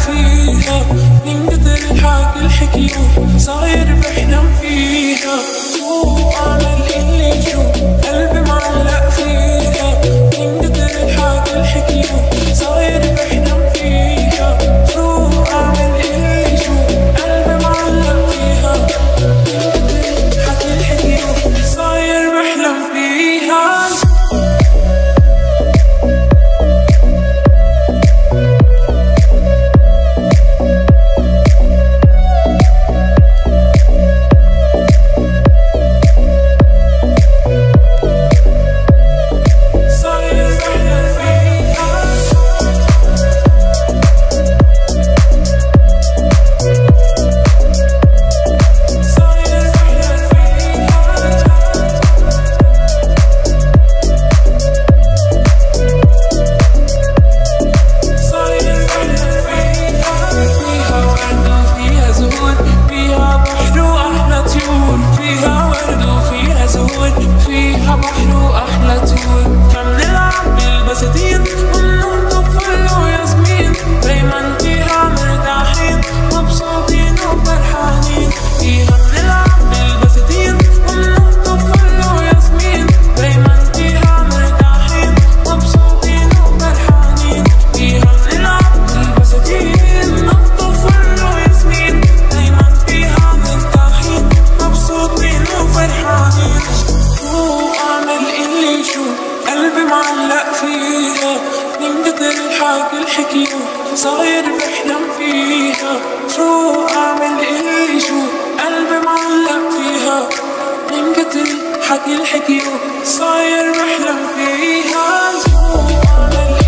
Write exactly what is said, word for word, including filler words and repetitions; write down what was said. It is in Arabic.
فيها، من كتر الحكي الحكيو صاير بحلم فيها. شو أعمل اللي شو قلبي معلق فيها، من كتر الحكي الحكيو صاير بحلم فيها. شو أعمل اللي شو قلبي معلق فيها، من كتر الحكي الحكيو صاير بحلم فيها. صاير بحلم فيها. شو أعمل اللي شو قلبي معلق فيها، من كتر الحكي الحكيو صاير بحلم فيها. شو أعمل